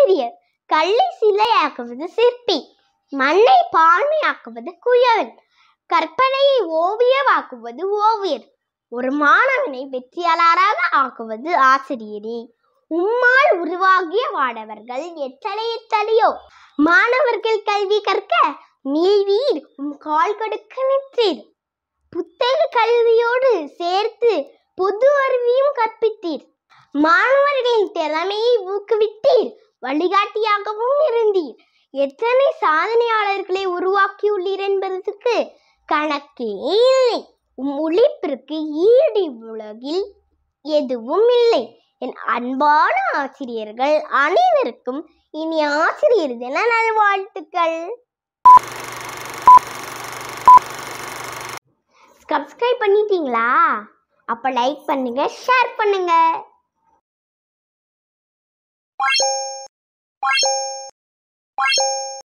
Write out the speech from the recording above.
ஆசிரியர். கல்லை சிலையாக்குவது சிற்பி, மண்ணை பானையாக்குவது குயவன், கற்பனையை ஓவியமாக்குவது ஓவியர், ஒரு மாணவனை வெற்றியாளராக ஆக்குவது ஆசிரியரே. உம்மால் உருவாகிய மாணவர்கள் எத்தனையோ. மாணவர்கள் கல்வி கற்க நீவீர் உம் கால் கொடுக்க நிற்றீர். புத்தக கல்வியோடு சேர்த்து பொது அறிவையும் கற்பித்தீர். மாணவர்களின் திறமையை ஊக்குவித்தீர், வழிகாட்டியாகவும் இருந்தீர். எத்தனை சாதனையாளர்களை உருவாக்கியுள்ளீர் என்பதற்கு கணக்கே இல்லை. உம் உழைப்பிற்கு ஈடு உலகில் எதுவும் இல்லை. என் அன்பான ஆசிரியர்கள் அனைவருக்கும் இனி ஆசிரியர் தின நல்வாழ்த்துக்கள். சப்ஸ்கிரைப் பண்ணிட்டீங்களா? அப்ப லைக் பண்ணுங்க, ஷேர் பண்ணுங்க.